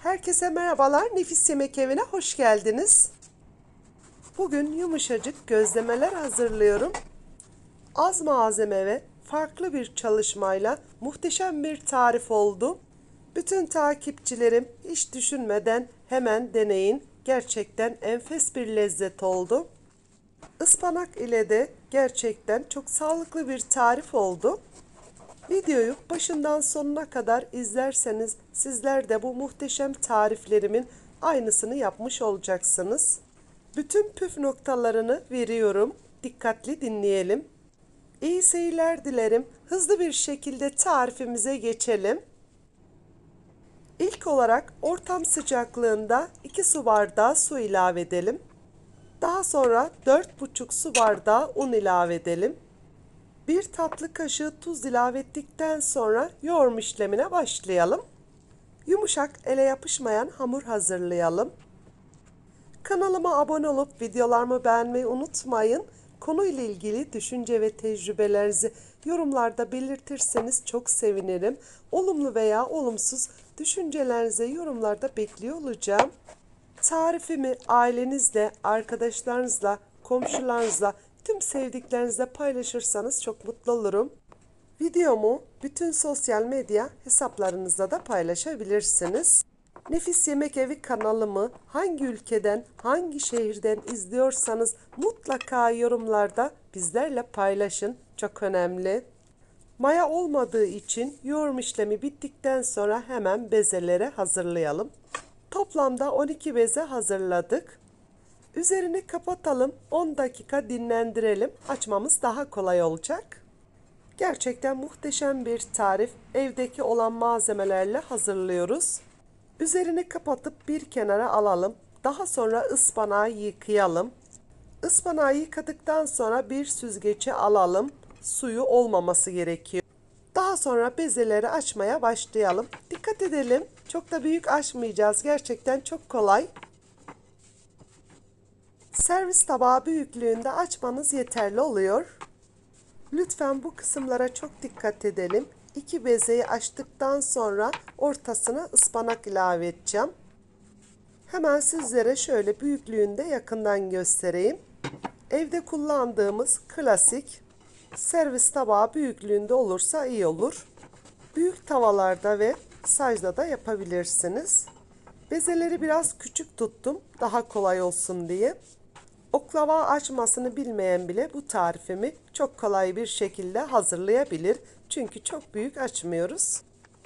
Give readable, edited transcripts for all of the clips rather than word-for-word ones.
Herkese merhabalar. Nefis Yemek Evi'ne hoş geldiniz. Bugün yumuşacık gözlemeler hazırlıyorum. Az malzeme ve farklı bir çalışmayla muhteşem bir tarif oldu. Bütün takipçilerim hiç düşünmeden hemen deneyin. Gerçekten enfes bir lezzet oldu. Ispanak ile de gerçekten çok sağlıklı bir tarif oldu. Videoyu başından sonuna kadar izlerseniz sizler de bu muhteşem tariflerimin aynısını yapmış olacaksınız. Bütün püf noktalarını veriyorum. Dikkatli dinleyelim. İyi seyirler dilerim. Hızlı bir şekilde tarifimize geçelim. İlk olarak ortam sıcaklığında 2 su bardağı su ilave edelim. Daha sonra 4,5 su bardağı un ilave edelim. 1 tatlı kaşığı tuz ilave ettikten sonra yoğurma işlemine başlayalım. Yumuşak, ele yapışmayan hamur hazırlayalım. Kanalıma abone olup videolarımı beğenmeyi unutmayın. Konuyla ilgili düşünce ve tecrübelerinizi yorumlarda belirtirseniz çok sevinirim. Olumlu veya olumsuz düşüncelerinizi yorumlarda bekliyor olacağım. Tarifimi ailenizle, arkadaşlarınızla, komşularınızla, tüm sevdiklerinizle paylaşırsanız çok mutlu olurum. Videomu bütün sosyal medya hesaplarınızda da paylaşabilirsiniz. Nefis Yemek Evi kanalımı hangi ülkeden, hangi şehirden izliyorsanız mutlaka yorumlarda bizlerle paylaşın. Çok önemli. Maya olmadığı için yoğurma işlemi bittikten sonra hemen bezelere hazırlayalım. Toplamda 12 beze hazırladık. Üzerini kapatalım, 10 dakika dinlendirelim. Açmamız daha kolay olacak. Gerçekten muhteşem bir tarif. Evdeki olan malzemelerle hazırlıyoruz. Üzerini kapatıp bir kenara alalım. Daha sonra ıspanağı yıkayalım. Ispanağı yıkadıktan sonra bir süzgece alalım. Suyu olmaması gerekiyor. Daha sonra bezeleri açmaya başlayalım. Dikkat edelim. Çok da büyük açmayacağız. Gerçekten çok kolay. Servis tabağı büyüklüğünde açmanız yeterli oluyor. Lütfen bu kısımlara çok dikkat edelim. 2 bezeyi açtıktan sonra ortasına ıspanak ilave edeceğim. Hemen sizlere şöyle büyüklüğünde yakından göstereyim. Evde kullandığımız klasik servis tabağı büyüklüğünde olursa iyi olur. Büyük tavallarda ve sacda da yapabilirsiniz. Bezeleri biraz küçük tuttum daha kolay olsun diye. Oklava açmasını bilmeyen bile bu tarifimi çok kolay bir şekilde hazırlayabilir. Çünkü çok büyük açmıyoruz.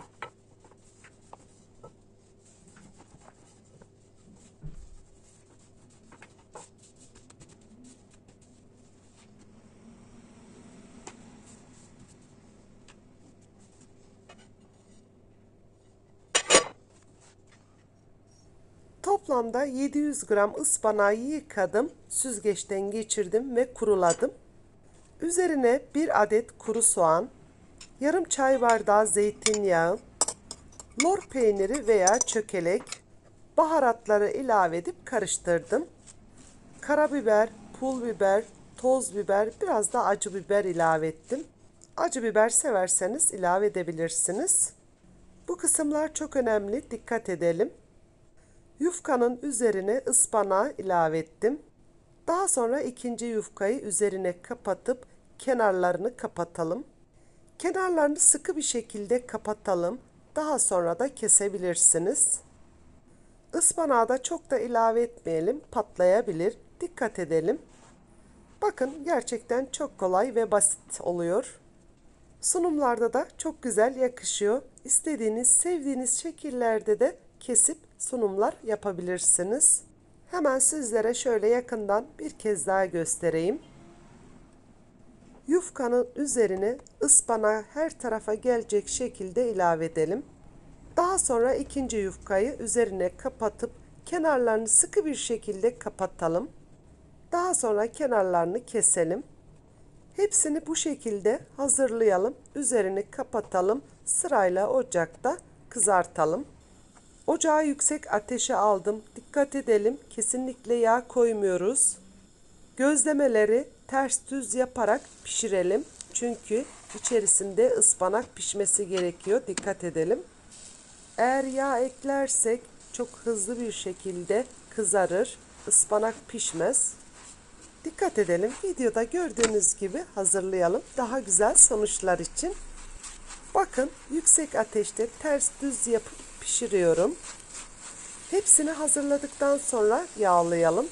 Toplamda 700 gram ıspanağı yıkadım, süzgeçten geçirdim ve kuruladım. Üzerine 1 adet kuru soğan, yarım çay bardağı zeytinyağı, lor peyniri veya çökelek, baharatları ilave edip karıştırdım. Karabiber, pul biber, toz biber, biraz da acı biber ilave ettim. Acı biber severseniz ilave edebilirsiniz. Bu kısımlar çok önemli, dikkat edelim. Yufkanın üzerine ıspanağı ilave ettim. Daha sonra ikinci yufkayı üzerine kapatıp kenarlarını kapatalım. Kenarlarını sıkı bir şekilde kapatalım. Daha sonra da kesebilirsiniz. Ispanağı da çok da ilave etmeyelim, patlayabilir. Dikkat edelim. Bakın gerçekten çok kolay ve basit oluyor. Sunumlarda da çok güzel yakışıyor. İstediğiniz, sevdiğiniz şekillerde de kesip sunumlar yapabilirsiniz. Hemen sizlere şöyle yakından bir kez daha göstereyim. Yufkanın üzerine ıspanağı her tarafa gelecek şekilde ilave edelim. Daha sonra ikinci yufkayı üzerine kapatıp kenarlarını sıkı bir şekilde kapatalım. Daha sonra kenarlarını keselim. Hepsini bu şekilde hazırlayalım. Üzerini kapatalım. Sırayla ocakta kızartalım. Ocağı yüksek ateşe aldım. Dikkat edelim. Kesinlikle yağ koymuyoruz. Gözlemeleri ters düz yaparak pişirelim. Çünkü içerisinde ıspanak pişmesi gerekiyor. Dikkat edelim. Eğer yağ eklersek çok hızlı bir şekilde kızarır. Ispanak pişmez. Dikkat edelim. Videoda gördüğünüz gibi hazırlayalım. Daha güzel sonuçlar için. Bakın yüksek ateşte ters düz yapıp pişiriyorum. Hepsini hazırladıktan sonra yağlayalım.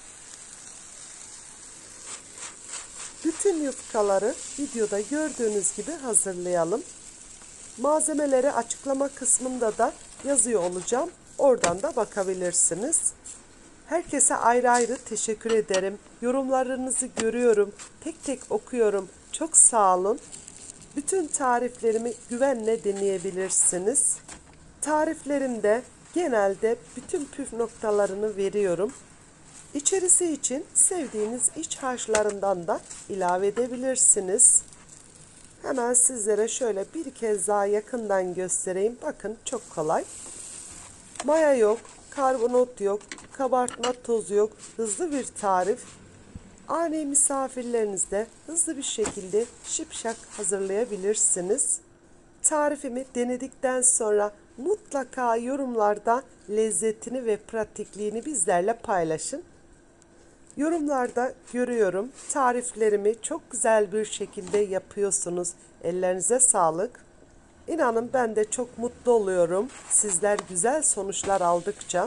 Bütün yufkaları videoda gördüğünüz gibi hazırlayalım. Malzemeleri açıklama kısmında da yazıyor olacağım. Oradan da bakabilirsiniz. Herkese ayrı ayrı teşekkür ederim. Yorumlarınızı görüyorum. Tek tek okuyorum. Çok sağ olun. Bütün tariflerimi güvenle deneyebilirsiniz. Tariflerimde genelde bütün püf noktalarını veriyorum. İçerisi için sevdiğiniz iç harçlarından da ilave edebilirsiniz. Hemen sizlere şöyle bir kez daha yakından göstereyim. Bakın çok kolay. Maya yok, karbonat yok, kabartma tozu yok. Hızlı bir tarif. Ani misafirlerinizde hızlı bir şekilde şipşak hazırlayabilirsiniz. Tarifimi denedikten sonra mutlaka yorumlarda lezzetini ve pratikliğini bizlerle paylaşın. Yorumlarda görüyorum. Tariflerimi çok güzel bir şekilde yapıyorsunuz. Ellerinize sağlık. İnanın ben de çok mutlu oluyorum. Sizler güzel sonuçlar aldıkça.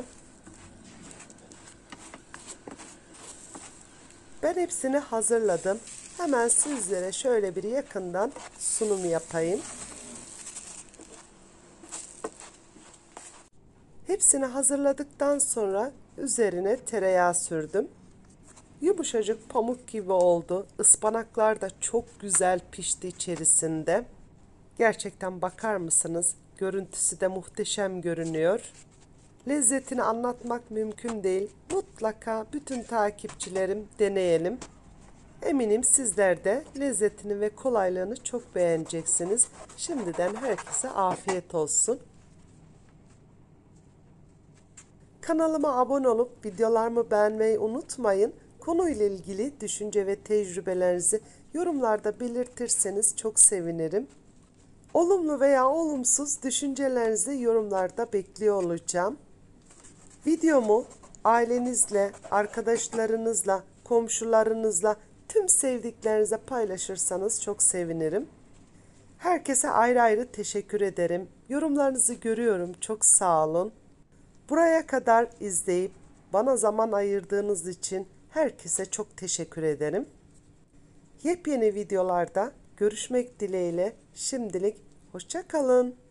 Ben hepsini hazırladım. Hemen sizlere şöyle bir yakından sunum yapayım. Hepsini hazırladıktan sonra üzerine tereyağı sürdüm. Yumuşacık pamuk gibi oldu. Ispanaklar da çok güzel pişti içerisinde. Gerçekten bakar mısınız? Görüntüsü de muhteşem görünüyor. Lezzetini anlatmak mümkün değil. Mutlaka bütün takipçilerim deneyelim. Eminim sizler de lezzetini ve kolaylığını çok beğeneceksiniz. Şimdiden herkese afiyet olsun. Kanalıma abone olup videolarımı beğenmeyi unutmayın. Konuyla ilgili düşünce ve tecrübelerinizi yorumlarda belirtirseniz çok sevinirim. Olumlu veya olumsuz düşüncelerinizi yorumlarda bekliyor olacağım. Videomu ailenizle, arkadaşlarınızla, komşularınızla, tüm sevdiklerinize paylaşırsanız çok sevinirim. Herkese ayrı ayrı teşekkür ederim. Yorumlarınızı görüyorum. Çok sağ olun. Buraya kadar izleyip bana zaman ayırdığınız için herkese çok teşekkür ederim. Yepyeni videolarda görüşmek dileğiyle şimdilik hoşça kalın.